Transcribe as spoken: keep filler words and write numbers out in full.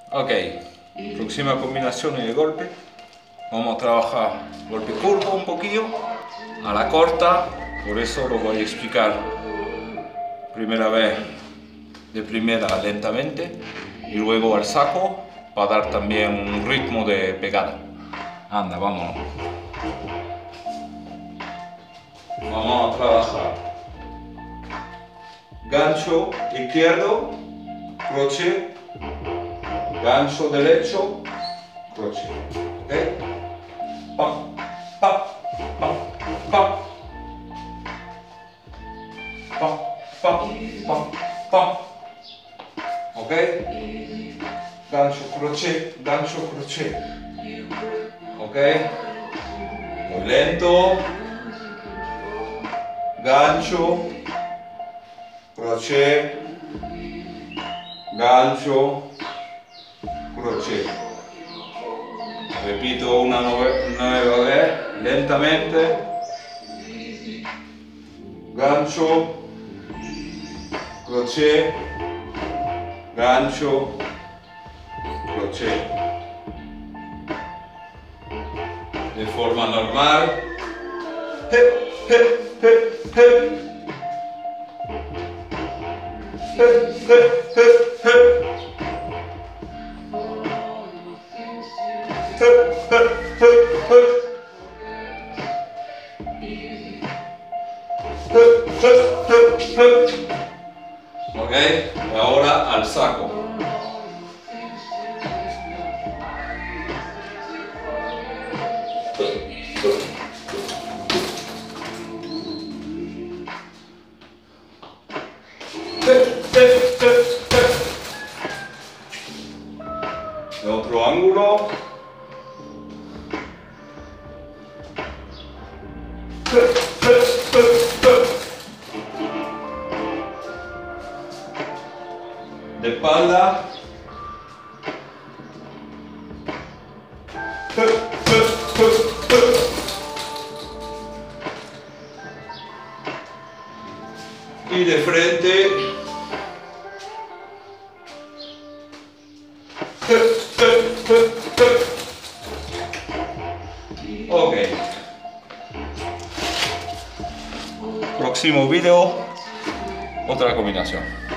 Ok, próxima combinación de golpe. Vamos a trabajar golpe curvo un poquillo, a la corta, por eso lo voy a explicar primera vez de primera lentamente y luego al saco para dar también un ritmo de pegada. Anda, vámonos. Vamos a trabajar gancho izquierdo, crochet, gancho derecho, crochet, ¿ok? Pam, pam, pam, pam, pam, pam, pam, pam, ¿ok? Gancho, crochet, gancho, crochet, ¿ok? Muy lento, gancho, crochet, gancho, crochet. Repito una nueva vez, lentamente, gancho, crochet, gancho, crochet. De forma normal. Hep, hep, hep, hep. Hep, hep, hep, hep. Hep, hep, hep, hep. Hep, hep, hep, hep. Ok, y ahora al saco. De otro ángulo. De espalda. Y de frente. Ok. Próximo video, otra combinación.